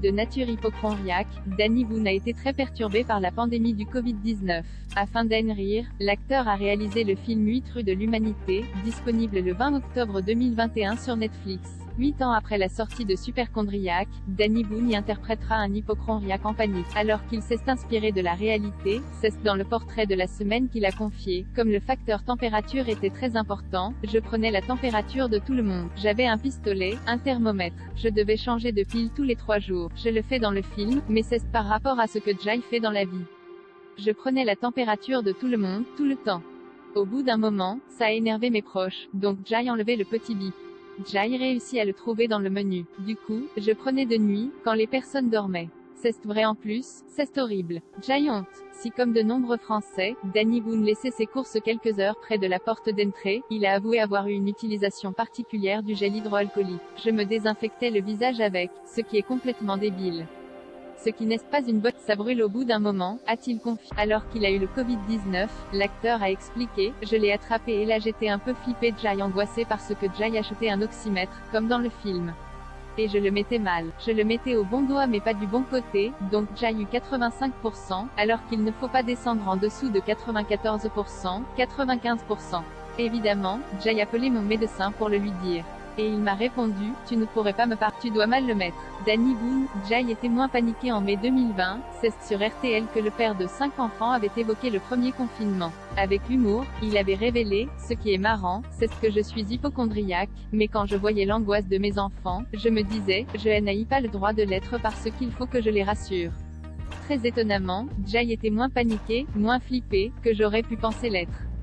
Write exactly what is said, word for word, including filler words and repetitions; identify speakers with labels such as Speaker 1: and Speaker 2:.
Speaker 1: De nature hypochondriaque, Danny Boone a été très perturbé par la pandémie du Covid dix-neuf. Afin d'en rire, l'acteur a réalisé le film huit rues de l'humanité, disponible le vingt octobre deux mille vingt et un sur Netflix. Huit ans après la sortie de Superchondriac, Danny Boone y interprétera un hypochondriaque en panique. Alors qu'il s'est inspiré de la réalité, c'est dans le portrait de la semaine qu'il a confié. Comme le facteur température était très important, je prenais la température de tout le monde. J'avais un pistolet, un thermomètre. Je devais changer de pile tous les trois jours. Je le fais dans le film, mais c'est par rapport à ce que Jay fait dans la vie. Je prenais la température de tout le monde, tout le temps. Au bout d'un moment, ça a énervé mes proches, donc Jay enlevait le petit bip. Jay réussit à le trouver dans le menu. Du coup, je prenais de nuit, quand les personnes dormaient. C'est vrai en plus, c'est horrible. Jay honte. Si comme de nombreux Français, Danny Boone laissait ses courses quelques heures près de la porte d'entrée, il a avoué avoir eu une utilisation particulière du gel hydroalcoolique. Je me désinfectais le visage avec, ce qui est complètement débile. Ce qui n'est pas une botte, ça brûle au bout d'un moment, a-t-il confié. Alors qu'il a eu le Covid dix-neuf, l'acteur a expliqué, je l'ai attrapé et là j'étais un peu flippé. Jay angoissé parce que Jay achetait un oxymètre, comme dans le film. Et je le mettais mal. Je le mettais au bon doigt mais pas du bon côté, donc Jay eut quatre-vingt-cinq pour cent, alors qu'il ne faut pas descendre en dessous de quatre-vingt-quatorze pour cent, quatre-vingt-quinze pour cent. Évidemment, Jay appelait mon médecin pour le lui dire. Et il m'a répondu, tu ne pourrais pas me parler, tu dois mal le mettre. Danny Boone, Jay était moins paniqué en mai deux mille vingt, c'est sur R T L que le père de cinq enfants avait évoqué le premier confinement. Avec humour, il avait révélé, ce qui est marrant, c'est ce que je suis hypochondriaque, mais quand je voyais l'angoisse de mes enfants, je me disais, je n'ai pas le droit de l'être parce qu'il faut que je les rassure. Très étonnamment, Jay était moins paniqué, moins flippé, que j'aurais pu penser l'être.